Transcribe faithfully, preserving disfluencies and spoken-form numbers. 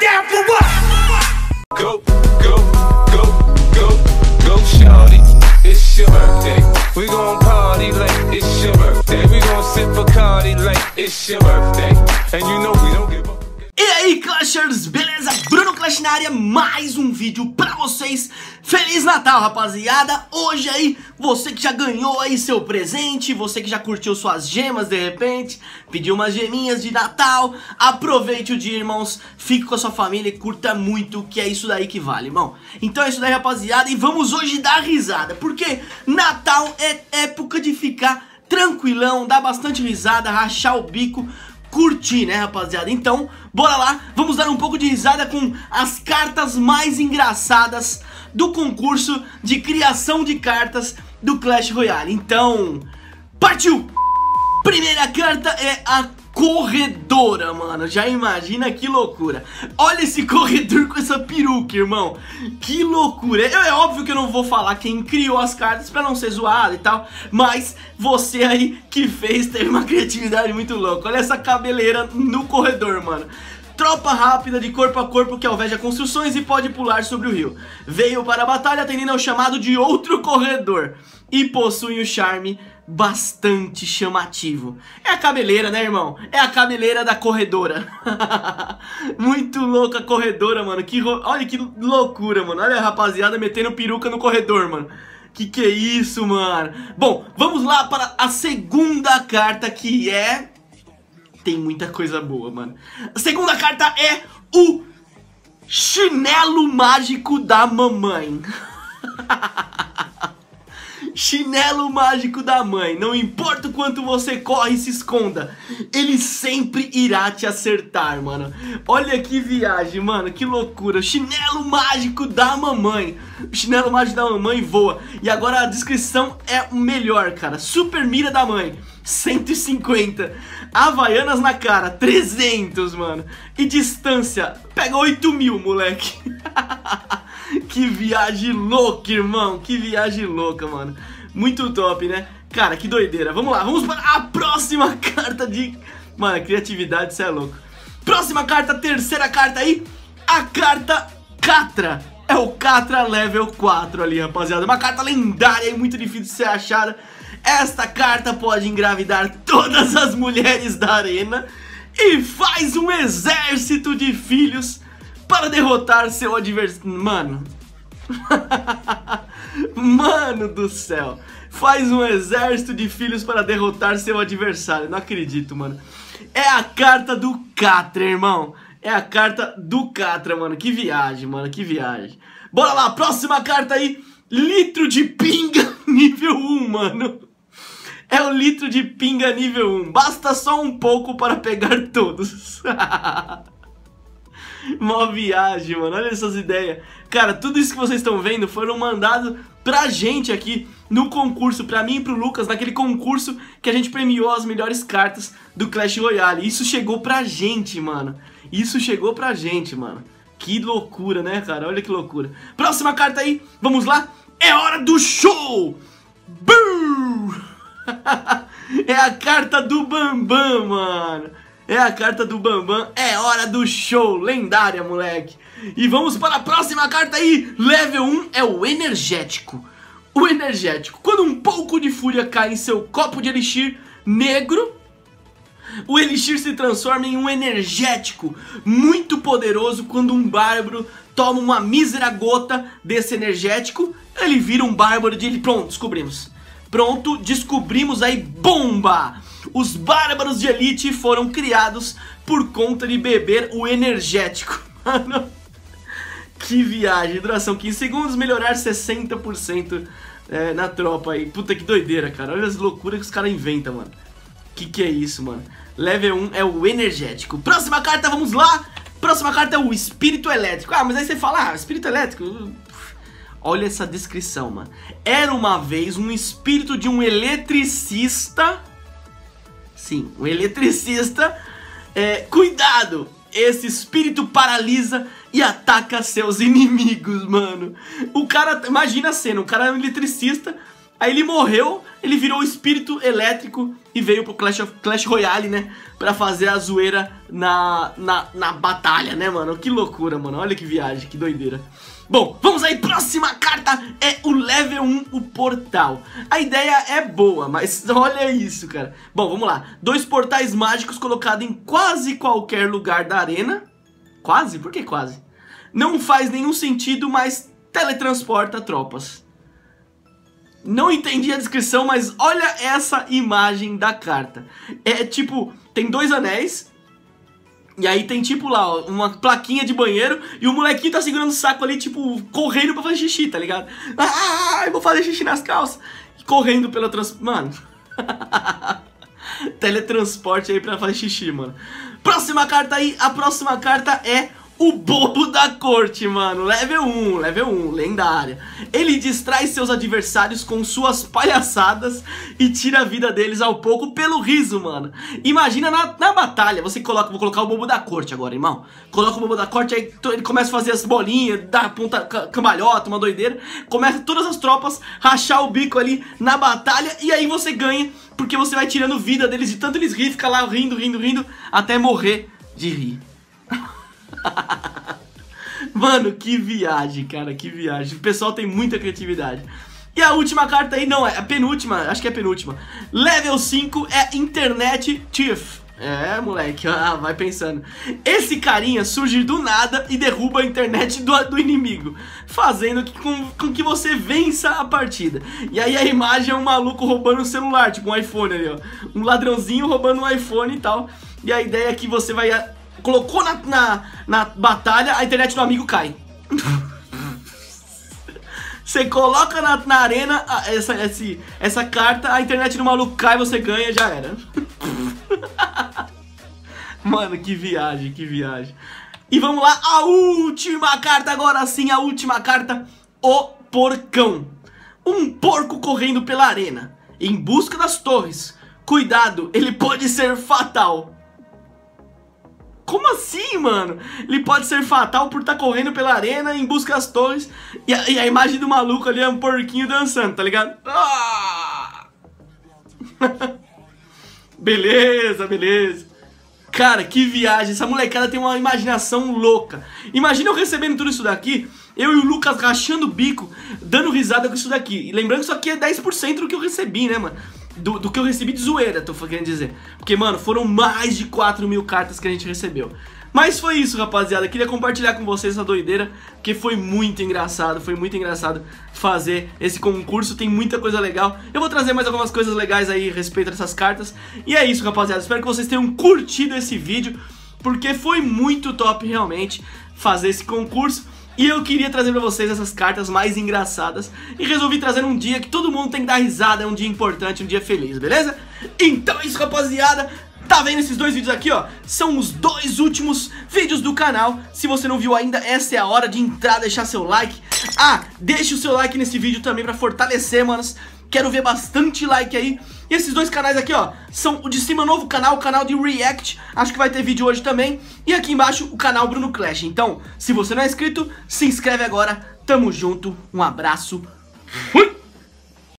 down for what? Go, go, go, go, go, shawty. It's your birthday. We gon' party like it's your birthday. We gon' sip Bacardi like it's your birthday. And you know we don't give a... E aí, Clashers, beleza? Bruno Clash na área, mais um vídeo pra vocês. Feliz Natal, rapaziada. Hoje aí, você que já ganhou aí seu presente, você que já curtiu suas gemas de repente, pediu umas geminhas de Natal, aproveite o dia, irmãos. Fique com a sua família e curta muito, que é isso daí que vale, irmão. Então é isso daí, rapaziada, e vamos hoje dar risada, porque Natal é época de ficar tranquilão, dar bastante risada, rachar o bico, curtir, né, rapaziada? Então, bora lá, vamos dar um pouco de risada com as cartas mais engraçadas do concurso de criação de cartas do Clash Royale. Então, partiu! Primeira carta é a corredora, mano. Já imagina que loucura. Olha esse corredor com essa peruca, irmão. Que loucura. É, é óbvio que eu não vou falar quem criou as cartas pra não ser zoado e tal, mas você aí que fez teve uma criatividade muito louca. Olha essa cabeleira no corredor, mano. Tropa rápida de corpo a corpo que alveja construções e pode pular sobre o rio. Veio para a batalha atendendo ao chamado de outro corredor e possui o charme bastante chamativo. É a cabeleira, né, irmão? É a cabeleira da corredora. Muito louca a corredora, mano. Que ro... Olha que loucura, mano. Olha a rapaziada metendo peruca no corredor, mano. Que que é isso, mano? Bom, vamos lá para a segunda carta, que é... Tem muita coisa boa, mano. A segunda carta é o chinelo mágico da mamãe. Chinelo mágico da mãe. Não importa o quanto você corre e se esconda, ele sempre irá te acertar, mano. Olha que viagem, mano. Que loucura. Chinelo mágico da mamãe. O chinelo mágico da mamãe voa. E agora a descrição é o melhor, cara. Super mira da mãe, cento e cinquenta. Havaianas na cara, trezentos, mano. E distância, pega oito mil, moleque. Que viagem louca, irmão. Que viagem louca, mano. Muito top, né? Cara, que doideira. Vamos lá, vamos para a próxima carta de... Mano, criatividade, isso é louco. Próxima carta, terceira carta aí. A carta Catra. É o Catra level quatro ali, rapaziada. Uma carta lendária e muito difícil de ser achada. Esta carta pode engravidar todas as mulheres da arena e faz um exército de filhos para derrotar seu adversário. Mano. Mano do céu. Faz um exército de filhos para derrotar seu adversário. Não acredito, mano. É a carta do Catra, irmão. É a carta do Catra, mano. Que viagem, mano. Que viagem. Bora lá, próxima carta aí. Litro de pinga nível um, mano. É o litro de pinga nível um. Basta só um pouco para pegar todos. Mó viagem, mano. Olha essas ideias. Cara, tudo isso que vocês estão vendo foram mandados pra gente aqui no concurso, pra mim e pro Lucas, naquele concurso que a gente premiou as melhores cartas do Clash Royale. Isso chegou pra gente, mano. Isso chegou pra gente, mano. Que loucura, né, cara? Olha que loucura. Próxima carta aí. Vamos lá. É hora do show! Bum! É a carta do Bambam, mano. É a carta do Bambam. É hora do show. Lendária, moleque. E vamos para a próxima carta aí. Level um é o energético. O energético. Quando um pouco de fúria cai em seu copo de elixir negro, o elixir se transforma em um energético muito poderoso. Quando um bárbaro toma uma mísera gota desse energético, ele vira um bárbaro de... Pronto, descobrimos. Pronto, descobrimos aí, bomba! Os bárbaros de elite foram criados por conta de beber o energético. Mano, que viagem. Duração quinze segundos, melhorar sessenta por cento é, na tropa aí. Puta que doideira, cara. Olha as loucuras que os caras inventam, mano. Que que é isso, mano? Level um é o energético. Próxima carta, vamos lá. Próxima carta é o espírito elétrico. Ah, mas aí você fala, ah, espírito elétrico... Olha essa descrição, mano. Era uma vez um espírito de um eletricista. Sim, um eletricista. É, cuidado! Esse espírito paralisa e ataca seus inimigos, mano. O cara, imagina a cena, o cara é um eletricista. Aí ele morreu, ele virou o espírito elétrico e veio pro Clash, of, Clash Royale, né? Pra fazer a zoeira na, na, na batalha, né, mano? Que loucura, mano. Olha que viagem, que doideira. Bom, vamos aí, próxima carta é o level um, o portal. A ideia é boa, mas olha isso, cara. Bom, vamos lá. Dois portais mágicos colocados em quase qualquer lugar da arena. Quase? Por que quase? Não faz nenhum sentido, mas teletransporta tropas. Não entendi a descrição, mas olha essa imagem da carta. É tipo, tem dois anéis. E aí tem tipo lá, ó, uma plaquinha de banheiro e o molequinho tá segurando o saco ali, tipo, correndo pra fazer xixi, tá ligado? Ah, eu vou fazer xixi nas calças. Correndo pela trans... Mano. Teletransporte aí pra fazer xixi, mano. Próxima carta aí, a próxima carta é o bobo da corte, mano. Level um, level um, lendária. Ele distrai seus adversários com suas palhaçadas e tira a vida deles ao pouco pelo riso, mano. Imagina na, na batalha, você coloca, vou colocar o bobo da corte agora, irmão. Coloca o bobo da corte, aí ele começa a fazer as bolinhas, dá ponta cambalhota, uma doideira. Começa todas as tropas rachar o bico ali na batalha e aí você ganha, porque você vai tirando vida deles de tanto eles rir, fica lá rindo, rindo, rindo, até morrer de rir. Mano, que viagem, cara, que viagem. O pessoal tem muita criatividade. E a última carta aí, não, é a penúltima, acho que é a penúltima. Level cinco é Internet Thief. É, moleque, ah, vai pensando. Esse carinha surge do nada e derruba a internet do, do inimigo, fazendo que, com, com que você vença a partida. E aí a imagem é um maluco roubando um celular, tipo um iPhone ali, ó. Um ladrãozinho roubando um iPhone e tal. E a ideia é que você vai... Colocou na, na, na batalha, a internet do amigo cai. Você coloca na, na arena essa, essa, essa carta, a internet do maluco cai, você ganha, já era. Mano, que viagem, que viagem. E vamos lá, a última carta, agora sim, a última carta. O porcão. Um porco correndo pela arena, em busca das torres. Cuidado, ele pode ser fatal. Como assim, mano? Ele pode ser fatal por estar tá correndo pela arena em busca das torres. E a, e a imagem do maluco ali é um porquinho dançando, tá ligado? Ah! Beleza, beleza. Cara, que viagem. Essa molecada tem uma imaginação louca. Imagina eu recebendo tudo isso daqui, eu e o Lucas rachando o bico, dando risada com isso daqui. E lembrando que isso aqui é dez por cento do que eu recebi, né, mano? Do, do que eu recebi de zoeira, tô querendo dizer. Porque, mano, foram mais de quatro mil cartas que a gente recebeu. Mas foi isso, rapaziada. Queria compartilhar com vocês essa doideira, porque foi muito engraçado. Foi muito engraçado fazer esse concurso. Tem muita coisa legal. Eu vou trazer mais algumas coisas legais aí a respeito dessas cartas. E é isso, rapaziada. Espero que vocês tenham curtido esse vídeo, porque foi muito top, realmente, fazer esse concurso. E eu queria trazer pra vocês essas cartas mais engraçadas. E resolvi trazer num dia que todo mundo tem que dar risada. É um dia importante, um dia feliz, beleza? Então é isso, rapaziada. Tá vendo esses dois vídeos aqui, ó? São os dois últimos vídeos do canal. Se você não viu ainda, essa é a hora de entrar, deixar seu like. Ah, deixe o seu like nesse vídeo também pra fortalecer, manos. Quero ver bastante like aí. E esses dois canais aqui, ó, são o de cima, o novo canal, o canal de React. Acho que vai ter vídeo hoje também. E aqui embaixo o canal Bruno Clash. Então, se você não é inscrito, se inscreve agora. Tamo junto, um abraço. Fui!